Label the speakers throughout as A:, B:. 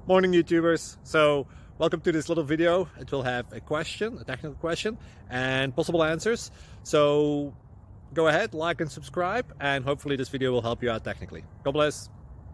A: Morning YouTubers. So welcome to this little video. It will have a question, a technical question, and possible answers. So go ahead, like and subscribe, and hopefully this video will help you out technically. God bless.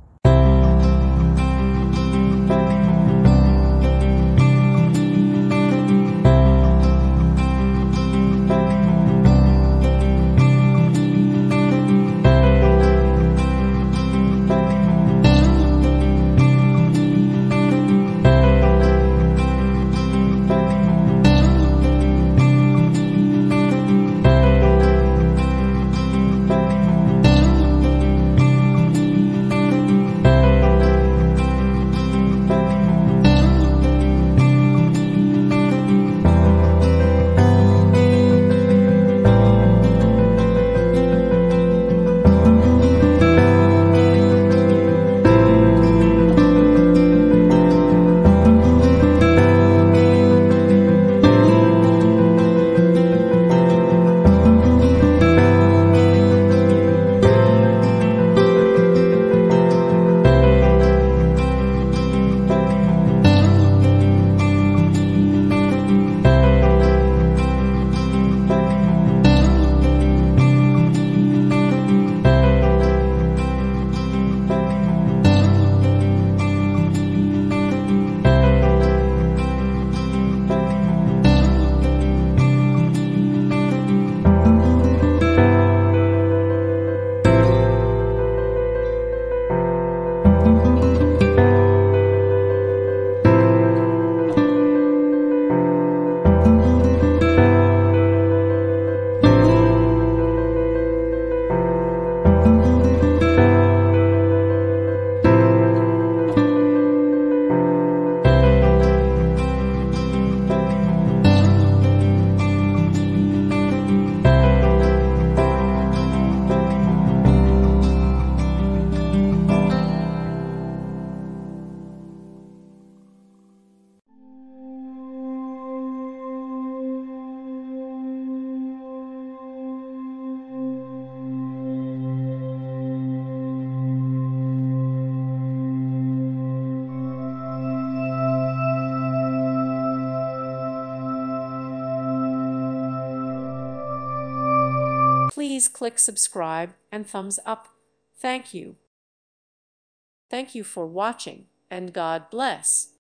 B: Please click subscribe and thumbs up. Thank you. Thank you for watching, and God bless.